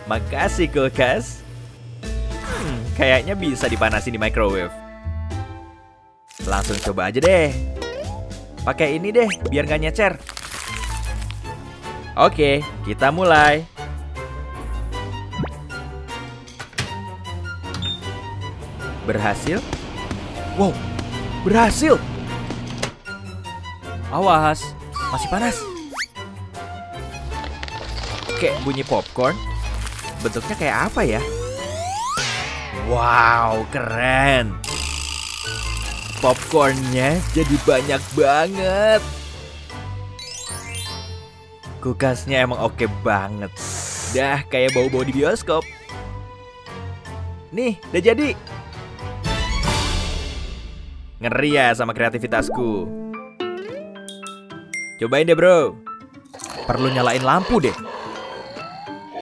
Makasih kulkas. Kayaknya bisa dipanasin di microwave. Langsung coba aja deh. Pakai ini deh, biar nggak nyecer. Oke, kita mulai. Berhasil? Wow, berhasil! Awas, masih panas. Kayak bunyi popcorn. Bentuknya kayak apa ya? Wow, keren! Popcornnya jadi banyak banget. Kulkasnya emang oke banget. Dah kayak bau-bau di bioskop. Nih, udah jadi. Ngeri ya sama kreativitasku. Cobain deh bro. Perlu nyalain lampu deh.